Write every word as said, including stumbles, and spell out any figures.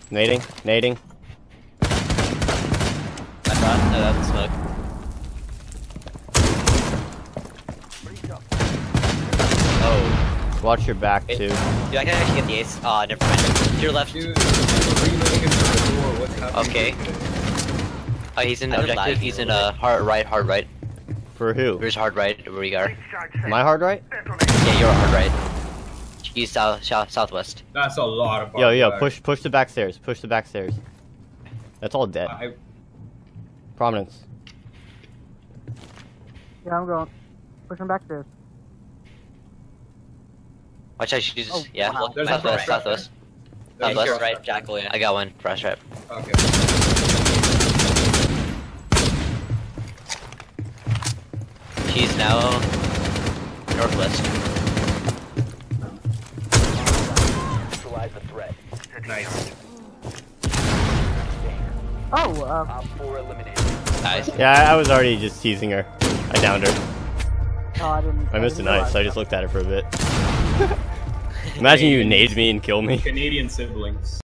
Nading, nading. I thought, no, that was smoke. Oh. Watch your back It, too. Dude, I can actually get the ace. Ah, uh, never mind. To your left. Dude, we're reloading into the door. What's happening? Okay. Oh, he's in objective. He's in uh, hard right, hard right. For who? Where's hard right? Where you are? My hard right? Yeah, you're hard right. East, south, south, southwest. That's a lot of. Yo, yo, back. push, push the back stairs. Push the back stairs. That's all dead. I, Prominence. Yeah, I'm going. Pushing back there. Watch out, she's Oh, yeah. wow. There's a Southwest, front southwest. There's a Southwest, front right, trap. Jackal. Yeah. I got one. Frost trap. Okay. She's now northwest. Neutralize the threat. Nice. Oh, uh, Op four eliminated. Nice. Yeah, I, I was already just teasing her. I downed her. oh, I didn't. I missed a didn't knife, realize so I that. just looked at her for a bit. Imagine you nade me and kill me. Canadian siblings.